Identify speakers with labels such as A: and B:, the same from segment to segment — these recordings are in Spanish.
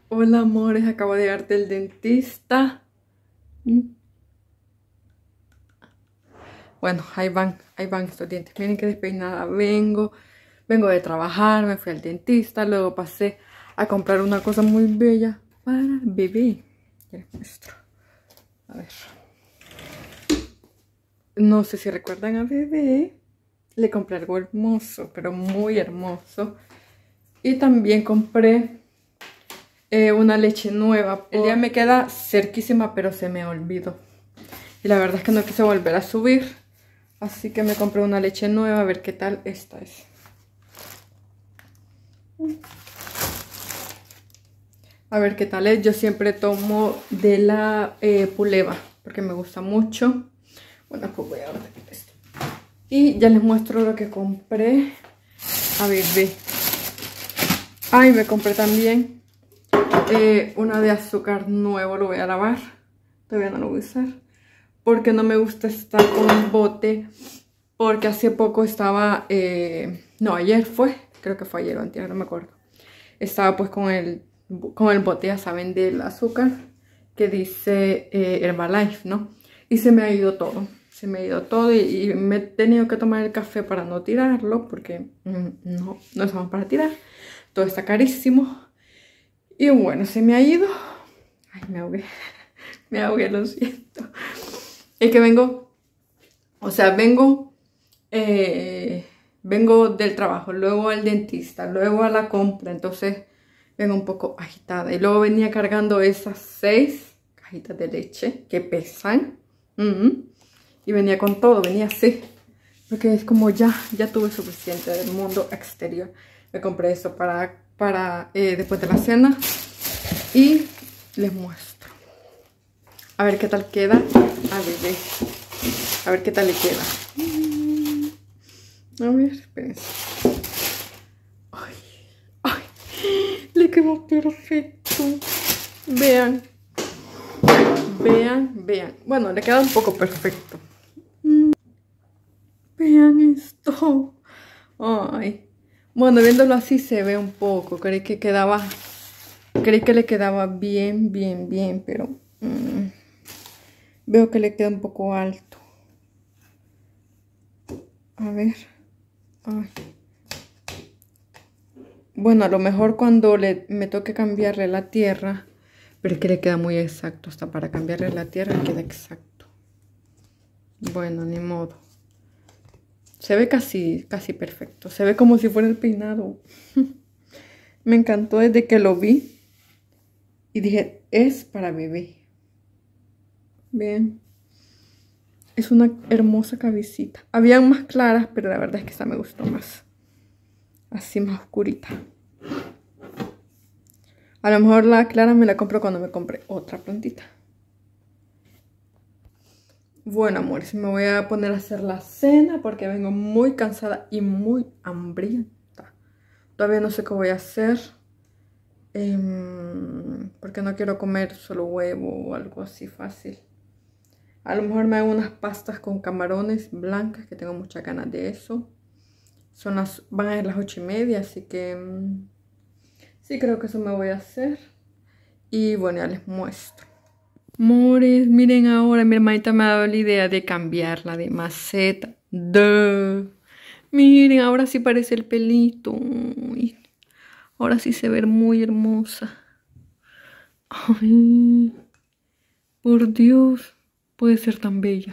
A: Hola amores, acabo de llegar del dentista. Bueno, ahí van estos dientes. Miren qué despeinada vengo. Vengo de trabajar, me fui al dentista, luego pasé a comprar una cosa muy bella para bebé. Ya les muestro. A ver. No sé si recuerdan a bebé. Le compré algo hermoso, pero muy hermoso. Y también compré una leche nueva. El día me queda cerquísima, pero se me olvidó. Y la verdad es que no quise volver a subir. Así que me compré una leche nueva. A ver qué tal esta es. A ver qué tal es. Yo siempre tomo de la Puleva, porque me gusta mucho. Bueno, pues voy a ver esto. Y ya les muestro lo que compré. A ver, ve. Ay, me compré también una de azúcar nuevo. Lo voy a lavar. Todavía no lo voy a usar, porque no me gusta estar con el bote. Porque hace poco estaba, no, ayer fue, creo que fue ayer o antes, no me acuerdo. Estaba pues con el bote, ya saben, del azúcar que dice Herbalife, ¿no? Y se me ha ido todo, y me he tenido que tomar el café para no tirarlo, porque no estamos para tirar. Todo está carísimo. Y bueno, se me ha ido. Ay, me ahogué, lo siento. Es que vengo del trabajo, luego al dentista, luego a la compra, entonces vengo un poco agitada. Y luego venía cargando esas 6 cajitas de leche que pesan. Y venía con todo, venía así. Porque es como ya tuve suficiente del mundo exterior. Me compré eso para después de la cena. Y les muestro. A ver qué tal queda a bebé. A ver qué tal le queda. A ver, espérense. Ay, ay, le quedó perfecto. Vean. Bueno, le queda un poco perfecto. Vean esto. Ay. Bueno, viéndolo así se ve un poco. Creí que le quedaba bien, pero veo que le queda un poco alto. A ver. Ay. Bueno, a lo mejor cuando me toque cambiarle la tierra, pero es que le queda muy exacto. Hasta para cambiarle la tierra queda exacto. Bueno, ni modo. Se ve casi perfecto. Se ve como si fuera el peinado. Me encantó desde que lo vi. Y dije, es para bebé. Bien. Es una hermosa cabecita. Habían más claras, pero la verdad es que esta me gustó más. Así más oscurita. A lo mejor la clara me la compro cuando me compre otra plantita. Bueno, amores, me voy a poner a hacer la cena porque vengo muy cansada y muy hambrienta. Todavía no sé qué voy a hacer. Porque no quiero comer solo huevo o algo así fácil. A lo mejor me hago unas pastas con camarones blancas, que tengo muchas ganas de eso. Van a ser las 8:30, así que sí, creo que eso me voy a hacer. Y bueno, ya les muestro. Amores, miren ahora, mi hermanita me ha dado la idea de cambiarla de maceta. Miren, ahora sí parece el pelito. Uy, ahora sí se ve muy hermosa. Ay, por Dios, puede ser tan bella.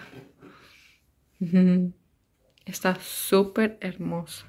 A: Está súper hermosa.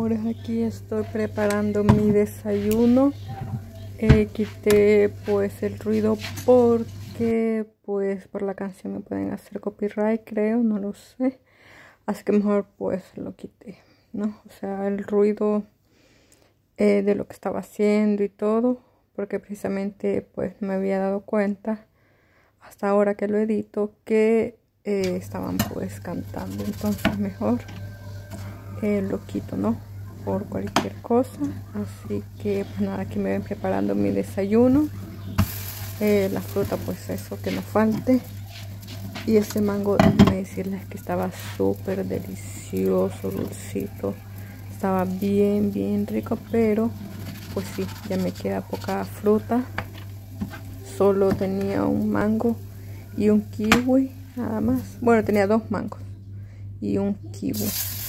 A: amores, aquí estoy preparando mi desayuno. Quité pues el ruido porque pues por la canción me pueden hacer copyright, creo, no lo sé. Así que mejor pues lo quité, ¿no? O sea, el ruido de lo que estaba haciendo y todo, porque precisamente pues me había dado cuenta hasta ahora que lo edito que estaban pues cantando. Entonces mejor lo quito, ¿no? Por cualquier cosa. Así que pues nada, aquí me ven preparando mi desayuno. La fruta pues eso que no falte. Y este mango, déjenme decirles que estaba súper delicioso, dulcito. Estaba bien rico, pero pues sí, ya me queda poca fruta. Solo tenía un mango y un kiwi, nada más. Bueno, tenía 2 mangos y un kiwi.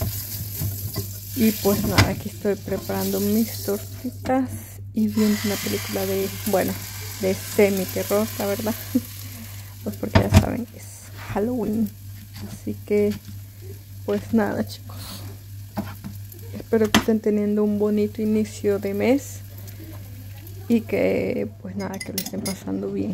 A: Y pues nada, aquí estoy preparando mis tortitas y viendo una película de, bueno, de semi-terror, la verdad. Pues porque ya saben, es Halloween. Así que, pues nada, chicos. Espero que estén teniendo un bonito inicio de mes. Y que, pues nada, que lo estén pasando bien.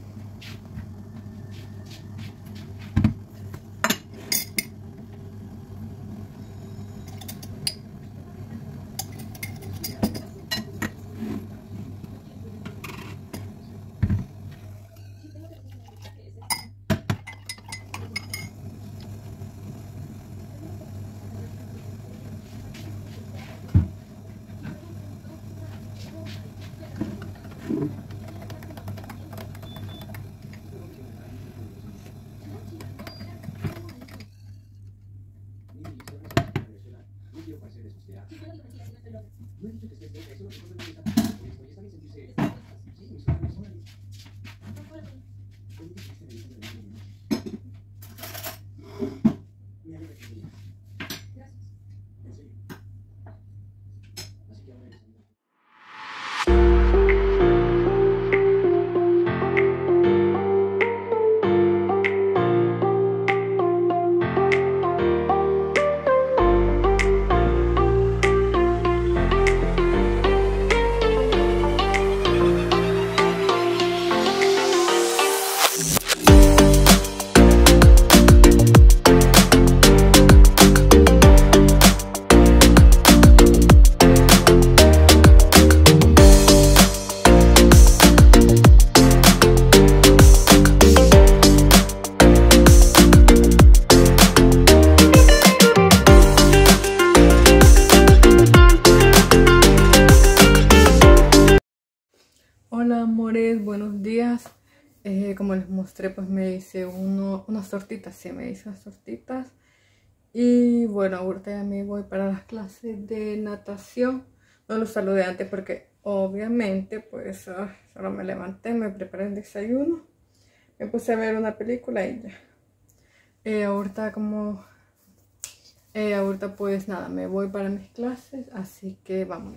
A: Hola amores, buenos días. Como les mostré, pues me hice unas tortitas, sí, me hice unas tortitas. Y bueno, ahorita ya me voy para las clases de natación. No los saludé antes porque obviamente pues solo me levanté, me preparé el desayuno, me puse a ver una película y ya. Ahorita pues nada, me voy para mis clases, así que vamos.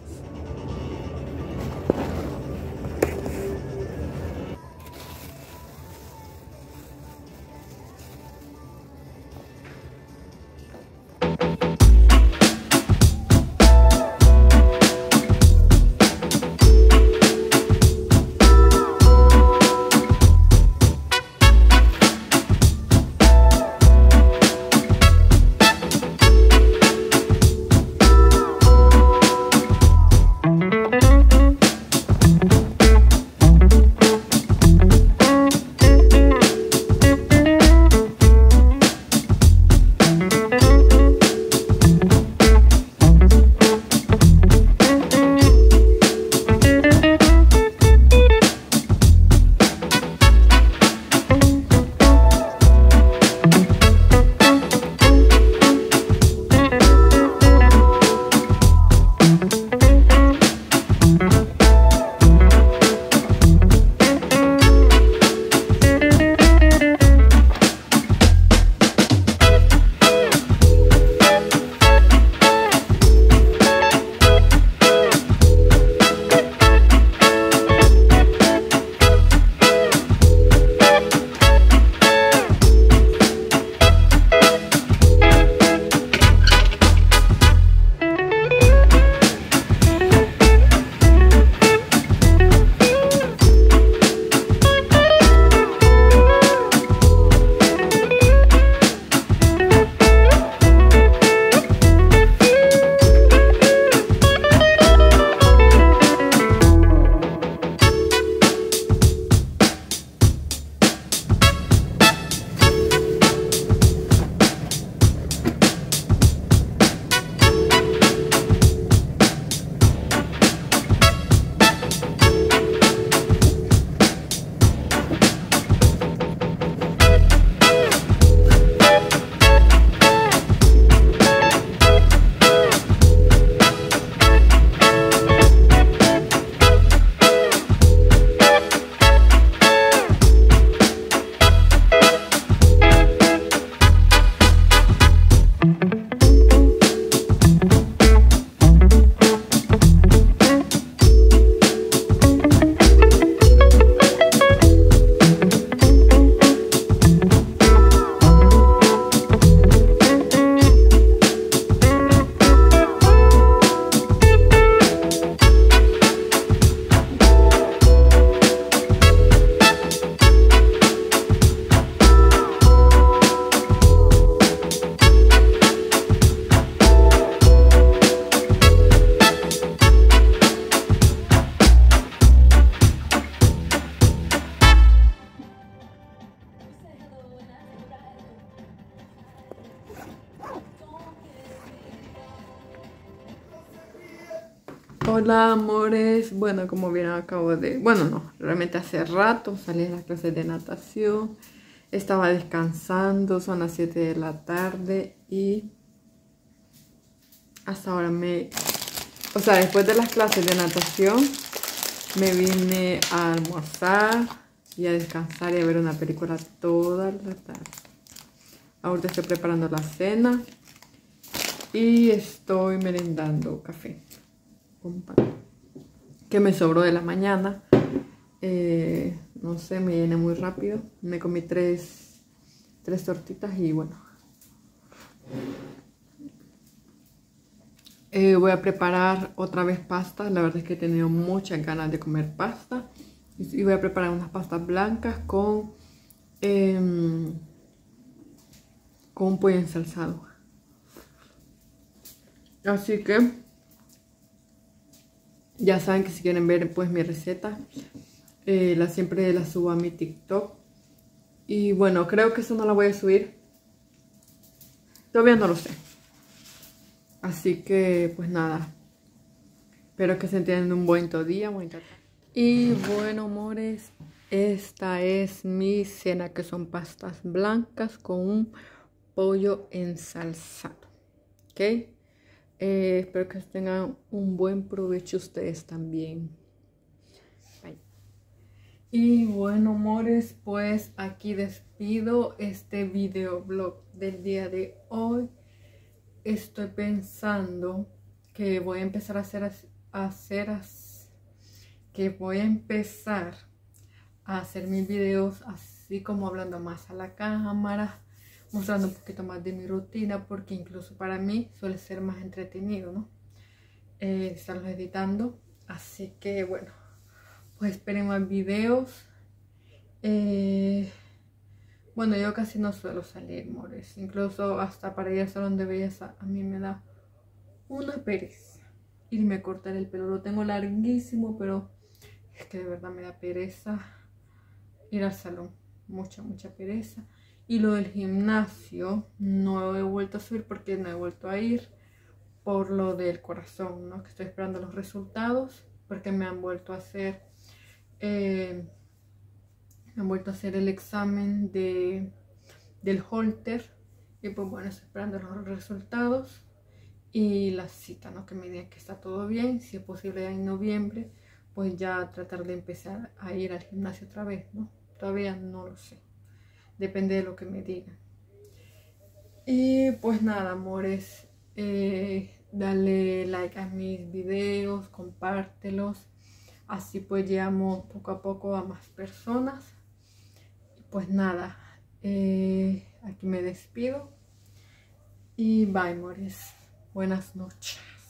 A: Hola amores, bueno, como vieron acabo de, bueno no, realmente hace rato salí de las clases de natación, estaba descansando, son las 7 de la tarde y hasta ahora después de las clases de natación me vine a almorzar y a descansar y a ver una película toda la tarde. Ahorita estoy preparando la cena y estoy merendando café con pan que me sobró de la mañana. No sé, me llené muy rápido. Me comí tres tortitas y bueno. Voy a preparar otra vez pasta. La verdad es que he tenido muchas ganas de comer pasta. Y voy a preparar unas pastas blancas con pollo ensalzado. Así que ya saben que si quieren ver pues mi receta, siempre la subo a mi TikTok. Y bueno, creo que eso no la voy a subir. Todavía no lo sé. Así que pues nada. Espero que se tengan un bonito día, bonita tarde. Y bueno, amores, esta es mi cena, que son pastas blancas con un pollo ensalzado. ¿Ok? Espero que tengan un buen provecho ustedes también. Bye. Y bueno, amores, pues aquí despido este videoblog del día de hoy. Estoy pensando que voy a empezar a hacer mis videos así como hablando más a la cámara, mostrando un poquito más de mi rutina, porque incluso para mí suele ser más entretenido, ¿no? Estarlos editando. Así que bueno, pues esperen más videos. Bueno, yo casi no suelo salir, amores. Incluso hasta para ir al salón de belleza a mí me da una pereza irme a cortar el pelo. Lo tengo larguísimo, pero es que de verdad me da pereza ir al salón. Mucha pereza. Y lo del gimnasio no he vuelto a subir porque no he vuelto a ir por lo del corazón, ¿no? Que estoy esperando los resultados porque me han vuelto a hacer el examen del Holter. Y pues bueno, estoy esperando los resultados y la cita, ¿no? Que me digan que está todo bien. Si es posible en noviembre, pues ya tratar de empezar a ir al gimnasio otra vez, ¿no? Todavía no lo sé. Depende de lo que me digan. Y pues nada, amores. Dale like a mis videos, compártelos. Así pues llegamos poco a poco a más personas. Y pues nada, aquí me despido. Y bye, amores. Buenas noches.